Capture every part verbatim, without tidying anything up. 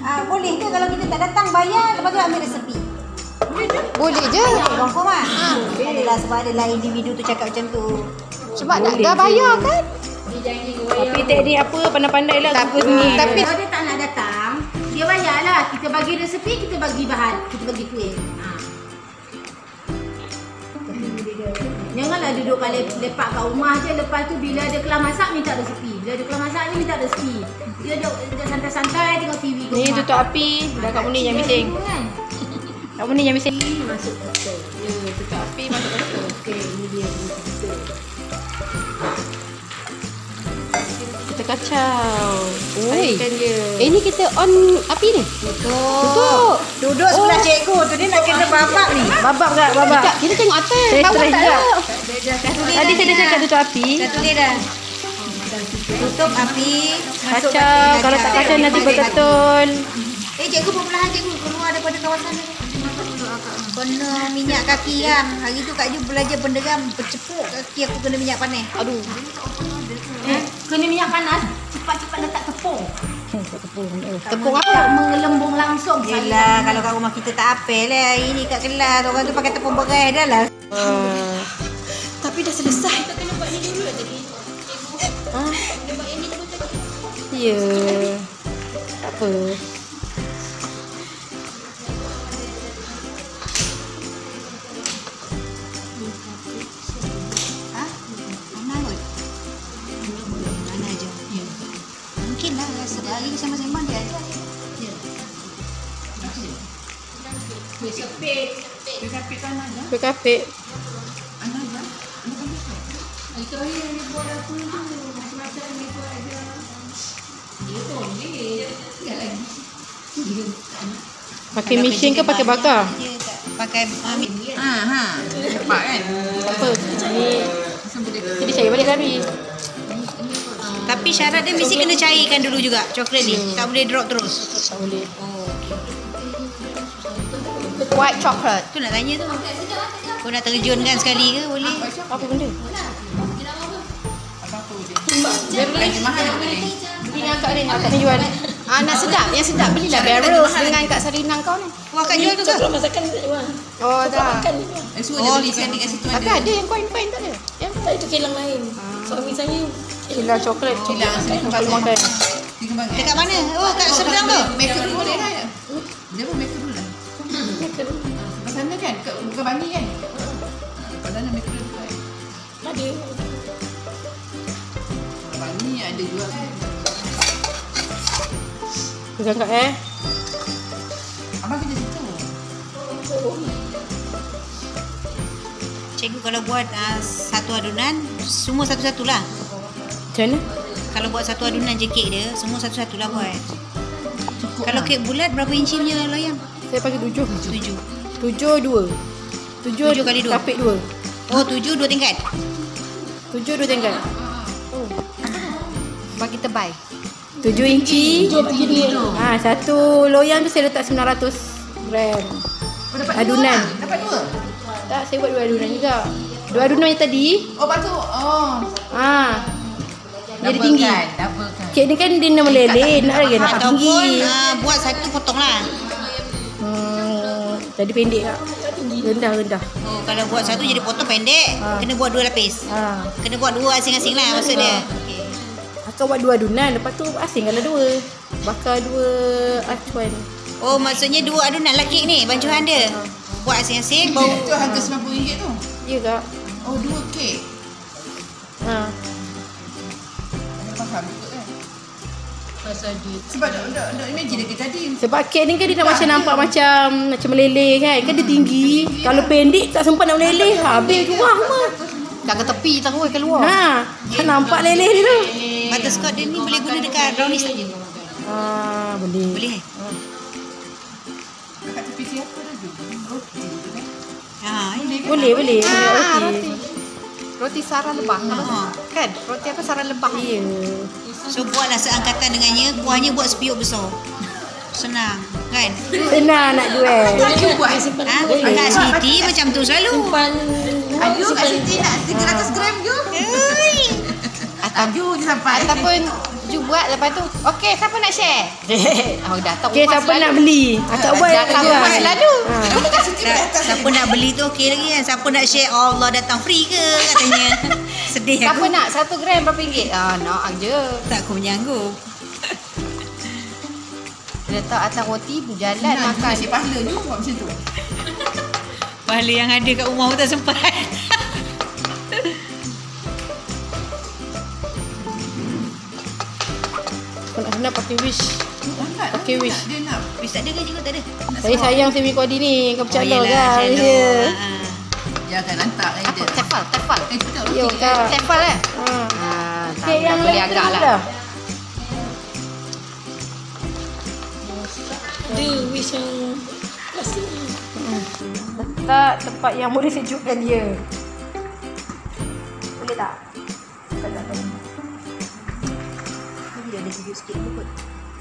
Ah, boleh ke kalau kita tak datang bayar, lepas tu ambil resepi? Boleh je. Boleh je. Confirm ah. Ha. Adalah sebab adalah individu tu cakap macam tu. Sebab dah, dah bayar kan? Tapi tak ni apa pandai-pandai lah. Tapi, ni. tapi Kalau dia tak nak datang, dia bayarlah. Kita bagi resepi, kita bagi bahan, kita bagi kuih. Ha. Janganlah duduk kat lepak kat rumah je. Lepas tu bila ada kelas masak minta resepi. Bila ada kelas masak ni minta resepi. Dia duduk santai-santai tengok T V kat Ni rumah. tutup api. Dah Kak Muni yang bising. Kan? Kak Muni yang bising. Masuk kotor. Ya, tutup api masuk kotor. Okey, ini dia kita. Kita kacau. Oi. Ikan dia. Eh ni kita on api ni. Tutup. Tutup. Duduk sebelah cikgu tu dia nak kena babak ni. Babak tak? Babak. Sekejap, kita tengok atas. Saya Bawah stress tak juga. ada. Tadi saya dah cakap tutup api. Dah tulis dah. Tutup api. Masuk Kacau. Kalau tak kacau nanti betul-betul. Eh cikgu perlahan cikgu keluar daripada kawasan ni. Kena minyak kaki kan. Hari tu Kak Ju belajar penderam bercepuk kaki aku kena minyak panas. Aduh. Eh, kena minyak panas, cepat-cepat letak tepung. Tepung. Tepung apa? Tak mengelembung langsung. Yelah, kalau kat rumah kita tak apel lah. Ini kat kelas orang tu pakai tepung berai dah lah. Uh, Tapi dah selesai. ha? Ya. Tak apa. Ha? Mana kot? Mana aja? Ya. Mungkin lah sehari sama sembang dia ada. Ya. Besapit. Besapit kan ada? Berkapit. Ana ada? Itu hari yang dia buat aku tu macam-macam dia buat ada. Dia tu dia. Enggak lagi. Pakai mesin ke pakai bakar? Pakai amin. Ha ha. Cepat kan? Tak apa. Ni jadi cari balik kami. Tapi syarat dia mesti kena cairkan dulu juga coklat ni. Tak boleh drop terus. Tak boleh. White chocolate. Tu nak tanya tu. Kau nak terjunkan sekali ke boleh? Apa benda? Dia beli mahal boleh. Beli akak ni. Akak ni jual. Ah, nak sedap. Yang sedap belilah barrels dengan kat Sarinah kau ni. Wah Kak jual tu ke? Masakan tak jual. Oh, dah. Oh, belikan dekat situ Tapi ada yang coin-coin tak ada? Yang tak itu kilang lain. Suami saya kilang coklat. Kilang, Kalau makan. Dekat mana? Oh, kat seberang tu. Maker boleh dah ya? Dia pun maker dulu lah. Kat sana kan? Kat, bukan Bani kan? Kat sana maker dulu kan? Ada. Bani ada jual kan? Pegang kat eh. Abang kerja situ. Cikgu kalau buat uh, satu adunan, semua satu-satulah. Macam mana? Kalau buat satu adunan je kek dia, semua satu-satulah buat. Kalau kek bulat, berapa inci punya loyang? Saya pakai tujuh. Tujuh. Tujuh dua. Tujuh, Tujuh kali dua. Kapit dua. Oh, tujuh dua tingkat. Tujuh dua tingkat. Bagi tebal. Tujuh inci. Ha, satu loyang tu saya letak sembilan ratus gram. Oh, dapat Adunan. dua? Dapat dua? Tak, saya buat dua adunan juga. Dua adunan yang tadi. Oh, lepas tu, oh. Ha. Jadi Double tinggi. kan? Double kan? Kek ni kan dia nak meleleh, nak lagi nak Ataupun tinggi. uh, buat satu potong lah. Hmm, jadi pendek tak? Rendah, rendah. Oh, kalau buat satu jadi potong pendek, Ha. kena buat dua lapis. Ha. Kena buat dua asing-asing lah maksud dia. Okay. Akak buat dua adunan, lepas tu asingkanlah dua. Bakar dua acuan. Oh, maksudnya dua adunan lah kek ni, bancuhan dia. Buat asing-asing, Oh. bau. Itu harga sembilan puluh ringgit tu. Ya kak? Oh, dua kek. Ha. Ada faham betul kan? Sebab dah, dah, dah imagine lagi tadi. Sebab kek ni kan dia nak macam nampak macam macam meleleh kan. Kan dia tinggi. Kalau pendek tak sempat nak meleleh, habis keluar semua. Kat ke tepi terus keluar. Ha, kan nampak leleh dia tu. Butterscotch dia ni boleh guna dekat brownies saja. Ah, boleh. Boleh eh? Dekat tepi siapa dah tu? Roti tu kan? Ha, ini. Boleh, boleh. Boleh Ah, roti. roti. Roti sarah lebah. Ha. Kan? Roti apa sarah lebah? Ya. So buatlah seangkatan dengannya, kuahnya buat sepiuk besar. Senang, kan? Senang nak jual. Ayu buat. Ha? Kak Siti macam tu selalu. Ayu kat sini nak tiga ratus gram je. Ui. Ayu je sampai. Ataupun Ju buat lepas tu. Okey, siapa nak share? Oh, dah tahu. Okey, siapa nak beli? Akak buat Dah tahu jual. selalu. Dah, siapa nak beli tu okey lagi kan. Siapa nak share Allah datang free ke katanya. Sedih Siapa aku. nak satu gram berapa ringgit? Ah, nak je. Tak aku menyanggup. Letak atas roti berjalan Nak makan. Cik pahala je buat macam tu. Pahala yang ada kat rumah pun tak sempat. Kalau nak pakai wish. Angkat. Okey, wish. Dia nak. Wis tak ada ke juga tak ada. Saya sayang si Miko Adi ni. Kau percaya yelah, kan? shallow. Ya. Ha. Dia akan lantak kan Apa? dia. Tefal, tefal. Eh, betul. Yo, Okey. Kak. Tefal eh? Ha. Ah, tak Kek yang boleh lain agak terus lah. Dia wish yang plastik ni. Letak tempat yang boleh sejukkan dia. Boleh tak? Tak tak tak. Dia ada sejuk sikit pun kot.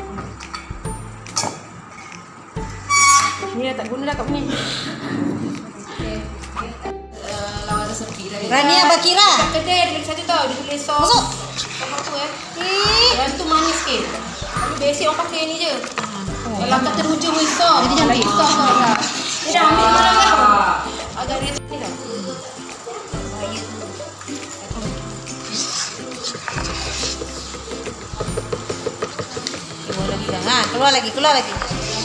Ni dah tak guna dah kat ni. Lawan resepi lah. Rania Bakira. Kat kedai ada lagi satu tau. Dia tulis sos. Masuk. Apa-apa eh. Yang tu manis sikit. Tapi basic orang pakai ni je. Kalau kat terhujung ni sos. Jadi cantik. Lagi sos tau Kak. Dia dah ambil barang dah. Agak dia ni dah. Keluar lagi dah. Ha, keluar lagi, keluar lagi.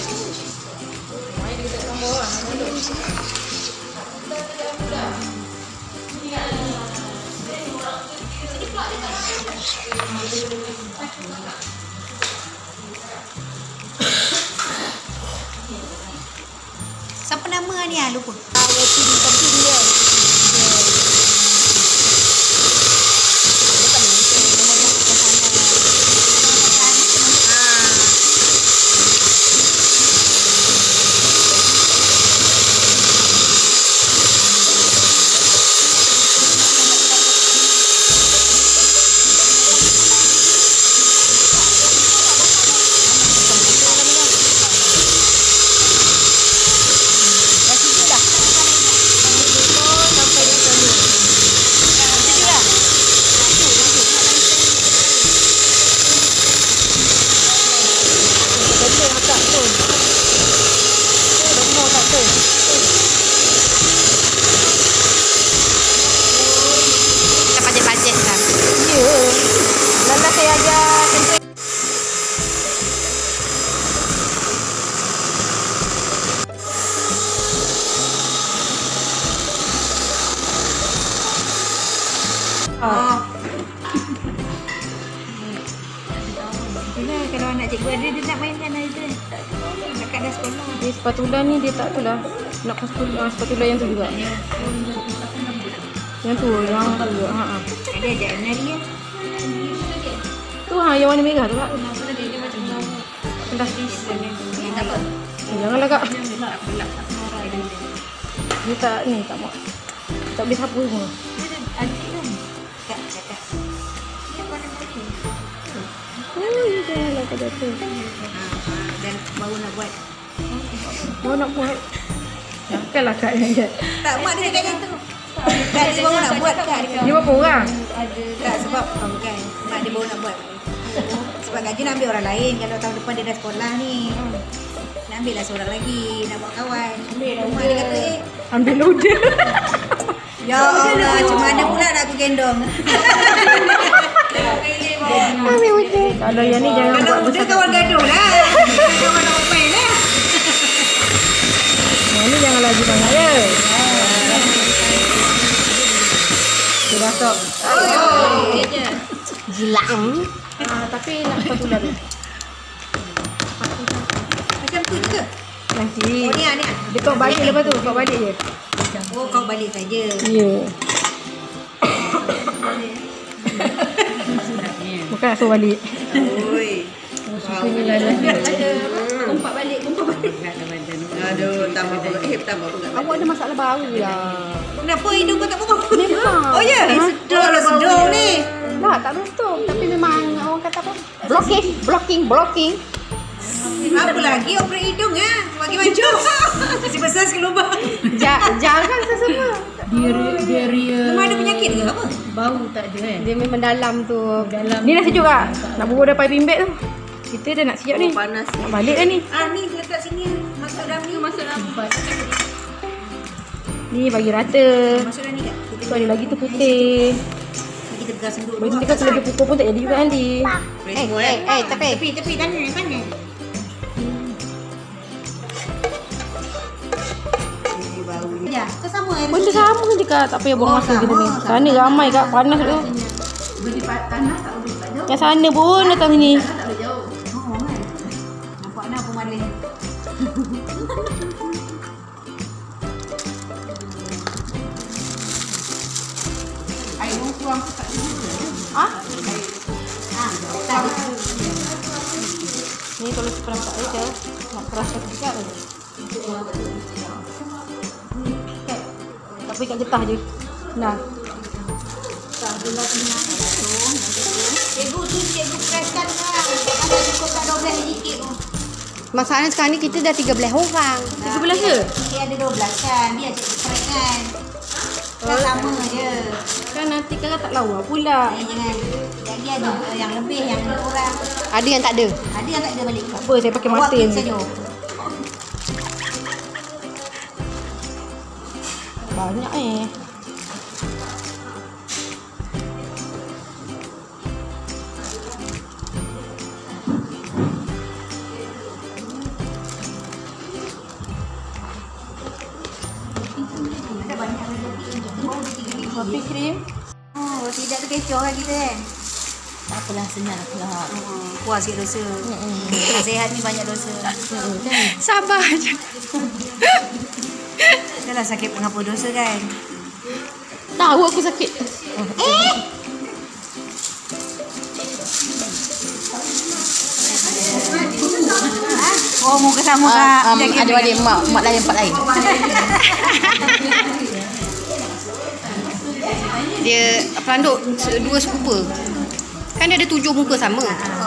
Siapa nama ni ah lupa. Roti di keping dia. Kita bajet-bajet kan. Ya. Lala saya ajar tempe. Oh. Itulah kalau anak cikgu ada dia nak mainkan hari tu. Dekat dah sekolah. Dia spatula ni dia tak tu lah. Nak spatula, spatula yang tu juga. Yang tu, yang tu juga. Ha ah. Ada ajak nari ya. Tu ha yang warna merah tu Kak. Dah. Yang apa? Eh, janganlah Kak. Dia tak ni tak mau. Tak boleh sapu semua. Adik kan. Kak kakak. Dia mana lagi? Oh, janganlah kau jatuh. Dan baru nak buat. Kau nak buat. Janganlah Kak yang jat. Tak mak dia cakap gitu. Kak dia baru nak buat Kak. Dia berapa orang? Tak sebab oh, bukan. Mak dia baru nak buat. Sebab gaji nak ambil orang lain. Kalau tahun depan dia dah sekolah ni. Nak ambil lah seorang lagi. Nak buat kawan. Mak dia kata eh. Ambil loader. Ya Allah, macam mana pula nak aku gendong? Ambil loader. Kalau yang ni jangan buat Kalau besar. dia kawan gaduh lah. Kawan nak main lah. Yang ni jangan lagi banyak ya. Dia basok. Jilang. Ah, tapi nak spatula tu. Macam tu juga. Nanti. Oh ni ah ni. ah. Dia kau balik lepas tu. Kau balik je. Oh kau balik saja. Ya. Bukan nak suruh balik. Oi. Suka ni lah. Kumpat balik, kumpat balik. Aduh, tambah pula. Eh, tambah pula. Awak ada masalah bau lah. Kenapa hidung kau tak berapa? Memang. Oh ya? Sedar lah sedar ni. Tak, tak betul. Tapi memang orang kata apa? Blocking, blocking, blocking. Apa lagi operate hidung ya? Bagi maju. Masih besar sekali lubang. Ja, jangan semua. Dia dia dia. Memang ada penyakit ke apa? Bau tak ada kan? Dia memang dalam tu. Dalam Ni dah sejuk tak? Nak bubur dah pipe bimbit tu. Kita dah nak siap ni. Panas. Nak balik dah ni. Ah ni letak sini. Masuk dalam ni. Masuk dalam. Ni bagi rata. Masuk dalam ni kat. Tu ada lagi tu putih. Kita pegang senduk Bagi kita kalau dia pukul pun tak jadi juga nanti. Eh, eh, eh, tapi Tepi, tepi, sana, sana. Ya, ke sama air. Benda sama je kak. Tak payah buang Oh, masa kita sama, ni. sama. Sana ramai kak. Panas tu. Beli tanah tak boleh tak jauh. Yang sana pun datang sini. Tanah tak boleh jauh. Oh, kan. Nampak nak pemalih. Air tuang tu tak ada. Ah? Ah, tak. Ni kalau seperang tak ada. Nak keras sikit lagi. Tapi kat getah je. Nah. Cikgu tu, cikgu preskan lah. Ada cukup tak dua belas sikit tu. masalahnya sekarang ni kita dah tiga belas orang. tiga belas ke? Dia ada dua belas kan. Biar cikgu preskan. Kan sama je. Kan nanti kakak tak lawa pula. Eh, jangan. Jadi ada yang lebih, yang ada orang. Ada yang tak ada. Ada yang tak ada balik. Tak apa, saya pakai Awak matin. pergi saja. Banyak eh. Ada banyak roti. Kopi krim. Oh, tidak tu kecoh kan kita kan. Tak apalah senyap lah. Oh, puas sikit dosa. Hmm. Sehat ni banyak dosa. Sabar je. Dah lah sakit pengapa dosa kan. Tahu aku sakit. Eh! Oh, muka sama kak. Um, adik-adik mak, mak lain, empat lain. Dia pelanduk dua sepupu. Kan dia ada tujuh muka sama.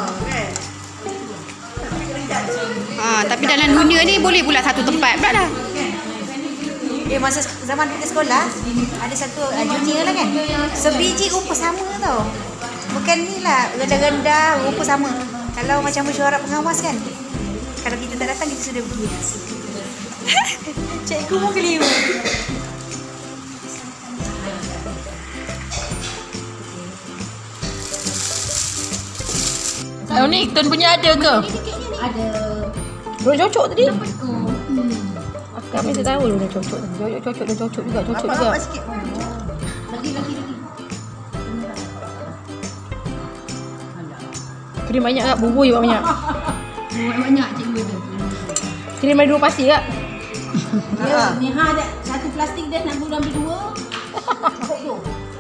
Ha, tapi dalam dunia ni boleh pula satu tempat pula dah. Eh, masa zaman kita sekolah, ada satu uh, junior lah kan. Sebiji rupa sama tau. Bukan ni lah, rendah-rendah rupa sama. Kalau macam mesyuarat pengawas kan. Kalau kita tak datang, kita sudah pergi. Cikgu pun keliru. Tahun ni Tun punya ada ke? Ada. Belum cocok tadi. Oh. Akak mesti tahu dia cocok. Cocok, cocok, dia cocok juga, cocok juga. Apa sikit. Lagi lagi lagi. Krim banyak kak, bubur juga banyak. Buat banyak cikgu tu. Krim ada dua pasir kak. Ya, Neha ada satu plastik dia nak guna ambil dua. Cukup tu.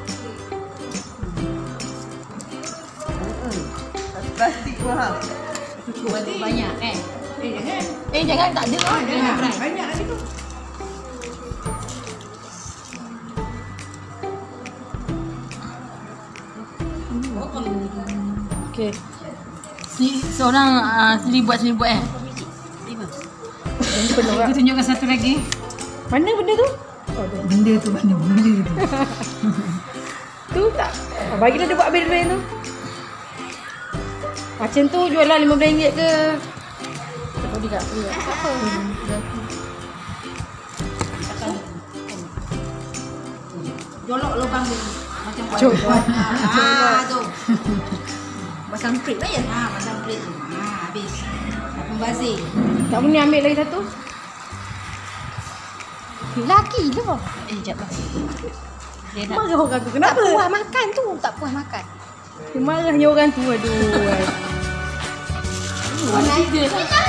Plastik mahal. Cukup ada banyak kan? Eh jangan. Eh jangan tak ada lah. Jangan try. Banyak ada tu. Okey. Si, seorang uh, sendiri buat sendiri buat eh. Ini penuh kak. Kita tunjukkan satu lagi. Mana benda tu? Oh, tu. Benda tu mana benda tu. Tu tak. Oh, bagilah dia buat habis dulu yang tu. Macam tu jual lah lima belas ringgit ke. Tak boleh kak. Boleh kak. Apa? Jolok lubang dia. Macam buat. Jolok. Ah tu. Pasang print lah ya. Ha, pasang print. Ha, habis. Tak membazir. Tak boleh ambil lagi satu. Laki je. Eh, jap lah. Dia nak Marah orang tu. Tak Kenapa? puas makan tu. Tak puas makan. Dia marahnya orang tu. Aduh. mana dia lah.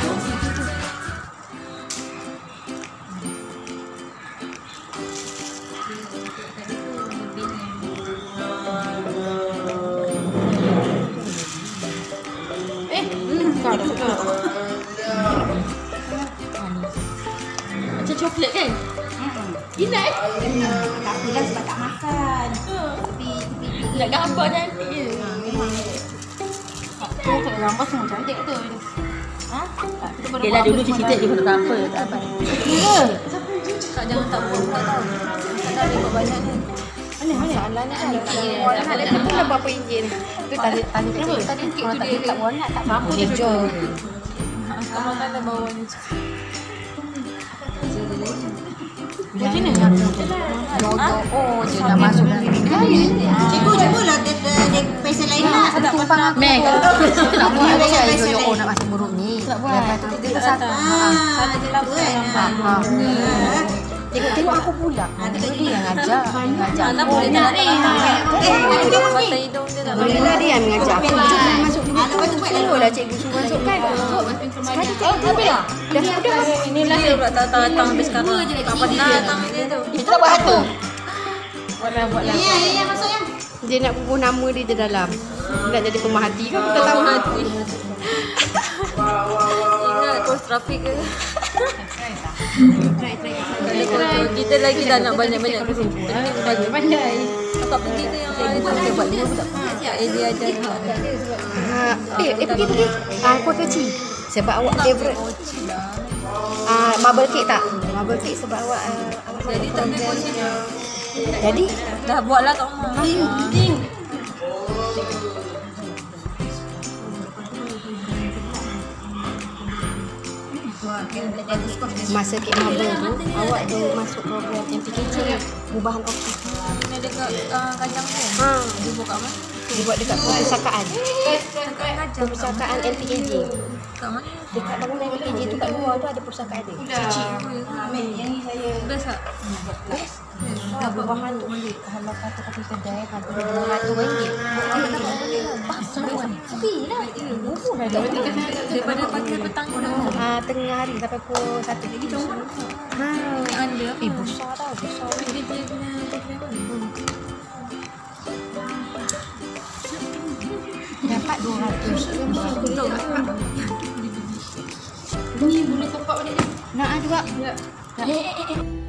Eh, kau dah suka. Macam coklat kan? Inat eh? Tak apalah sebab tak makan. Tapi tapi Nak gambar nanti je. Tu kalau gambar semua cantik tu. ha? Yelah dulu cerita di fotografer tak apa. Tak jangan tak buat pula tau. Tak ada lebih banyak ni. Masalahnya kan Ada tu lah berapa enjin. tu tadi tadi kenapa? Tadi kalau tadi tak buat nak tak mampu dia jual. Kamu kan dah bawa ni. Macam mana? Oh, dia dah masuk dalam ni. Cikgu, cikgu lah dia, dia, dia pasal lain lah. Tak tumpang aku. Meg, tak buat ada saya yo oh nak masuk buruk ni. Tak buat. Lepas tu kita satu. Ah, ada lagu kan. Tengok-tengok aku pula. Ada dia yang ngajak. Ngajak. Anak boleh tak ada. Mata hidung dia dah. Bila dia yang mengajar aku. Ah, lepas tu buat lagu. Suruh lah cikgu suruh masuk kan. Sekali cikgu dah. Dah sudah. Inilah dia pula datang-datang habis sekarang. Tak pernah datang dia tu. Kita nak buat satu. Ya, ya, ya, masuk ya. Dia nak bubuh nama dia je dalam. Nak jadi pemerhati kan kita tahu. Hati. Ingat kos trafik ke? Kalau kita lagi dah nak banyak-banyak ke sini. Pandai. Tak pergi tu yang lain. Kita buat dulu tak apa. Eh dia ajar. Ah, eh, eh pergi pergi. Ah, aku kecil. Sebab awak favorite. Ah, marble cake tak? Marble cake sebab awak uh, awak Jadi tak ada kunci. Jadi Dah buatlah kat rumah. masa cake marble tu awak ada masuk program M P K J perubahan optik. Ni dekat uh, kajang tu. Ha, Dia buat kat mana? dia buat dekat perpustakaan. Perpustakaan M P K J. Kat mana? Dekat bangunan M P K J tu kat luar tu ada perpustakaan dia. Best tak? Ha, perubahan tu balik. Kalau kata kata kedai kata dua ratus ringgit. Sepi lah. Bubuh dah ada. Daripada pagi petang dah. Ah, tengah hari sampai pukul satu. Ha, Yang ada. eh besar tau, besar. Dia dia punya Dapat dua ratus. Ni boleh top up balik. Nak ah juga. Eh, eh, eh.